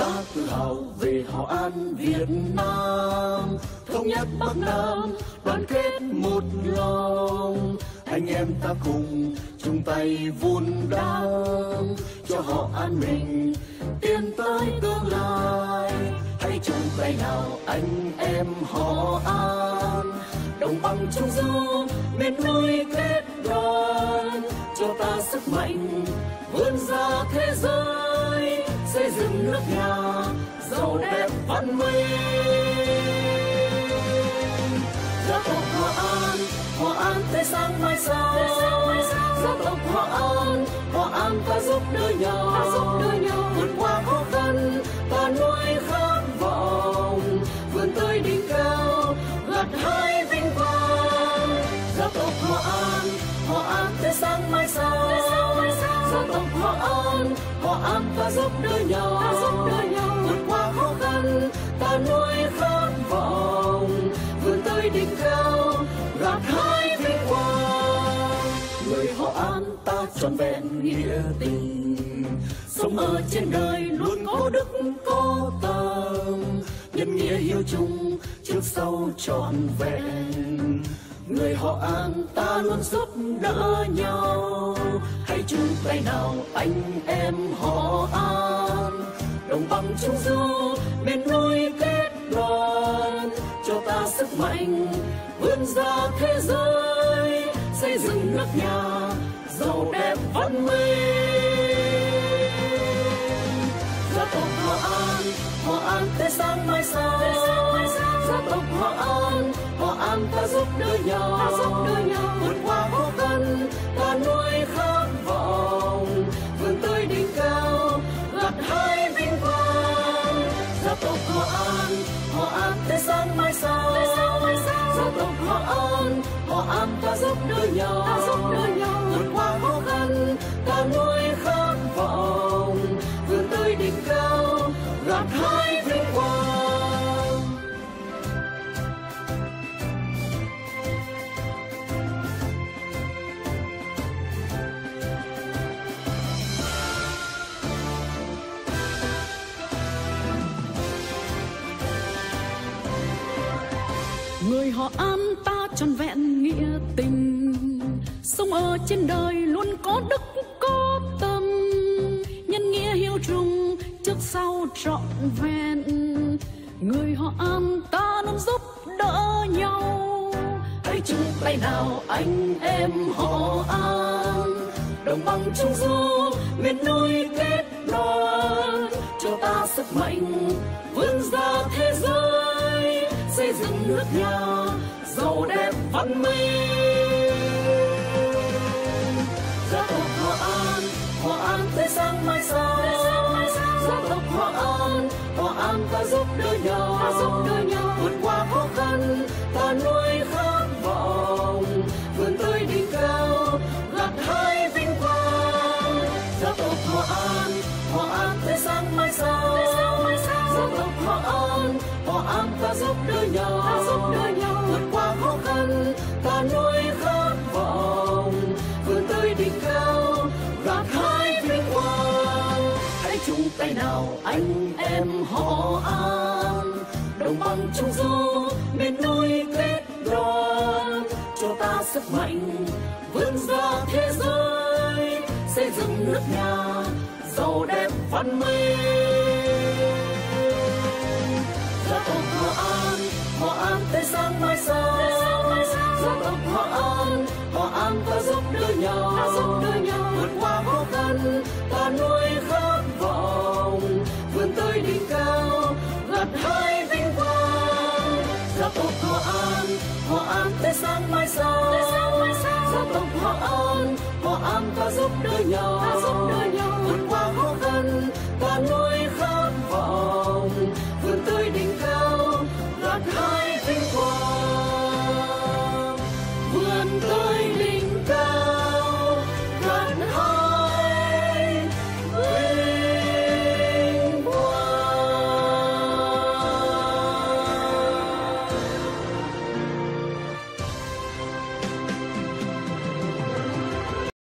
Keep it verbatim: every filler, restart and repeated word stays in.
ta tự hào về Hội An Việt Nam, thống nhất Bắc Nam, đoàn kết một lòng. Anh em ta cùng chung tay vun đắp cho Hội An mình tiến tới tương lai. Hãy chung tay nào anh em Hội An, đồng bằng trung du miền núi kết đoàn, cho ta sức mạnh vươn ra thế giới, xây dựng nước nhà giàu đẹp văn minh. Dân tộc Hội An, Hội An tươi sáng mai sau. Dân tộc Hội An, Hội An ta giúp đỡ nhau, vượt qua khó khăn ta nuôi khát vọng, vươn tới đỉnh cao gặt hái vinh quang. Dân tộc Hội An, Hội An tươi sáng mai sau. Dân tộc Hội An, Hội An ta giúp đỡ nhau, vượt qua khó khăn ta nuôi khát vọng, vươn tới đỉnh cao gặt hái vinh quang. Người Hội An ta trọn vẹn nghĩa tình, sống ở trên đời luôn có đức có tâm, nhân nghĩa hiếu chung trước sau trọn vẹn. Người Hội An ta luôn giúp đỡ nhau, hãy chung tay nào anh em Hội An, đồng bằng trung du miền núi kết đoàn, cho ta sức mạnh vươn ra thế giới, xây dựng nước nhà giàu đẹp văn minh. Dân tộc Hội An, Hội An tươi sáng mai sau. Dân tộc Hội An, Hội An ta giúp đỡ nhau, vượt qua khó khăn ta nuôi khát vọng, vươn tới đỉnh cao gặt hái vinh quang. Dân tộc Hội An, Hội An tươi sáng mai sau. Dân tộc Hội An, Hội An ta giúp đỡ nhau, vượt qua khó khăn ta nuôi khát vọng, vươn tới đỉnh cao gặt hái vinh quang. Người Hội An ta trọn vẹn nghĩa tình, sống ở trên đời luôn có đức có tâm, nhân nghĩa hiếu chung trước sau trọn vẹn. Người Hội An ta luôn giúp đỡ nhau, hãy chung tay nào anh em Hội An, đồng bằng trung du miền núi kết đoàn, cho ta sức mạnh vươn ra thế giới, xây dựng nước nhà giàu đẹp văn minh. Dân tộc Hội An, Hội An tươi sáng mai sau. Dân tộc Hội An, Hội An ta giúp đỡ nhau, vượt qua khó khăn ta nuôi khát vọng, vươn tới đỉnh cao gặt hái vinh quang. Dân tộc Hội An, Hội An tươi sáng mai sau. Dân tộc Hội An, Hội An ta giúp đỡ nhau, vượt qua khó khăn ta nuôi khát vọng, vươn tới đỉnh cao gặt hái vinh quang. Hãy chung tay nào anh em Hội An, đồng bằng trung du miền núi kết đoàn, cho ta sức mạnh vươn ra thế giới, xây dựng nước nhà giàu đẹp văn minh. Dân tộc Hội An, Hội An tươi sáng mai sau. Dân tộc Hội An, Hội An ta giúp đỡ nhau, vượt qua khó khăn ta nuôi khát vọng, vươn tới đỉnh cao gặt hái vinh quang. Dân tộc Hội An, Hội An tươi sáng mai sau. Dân tộc Hội An, Hội An ta giúp đỡ nhau, vượt qua khó khăn ta nuôi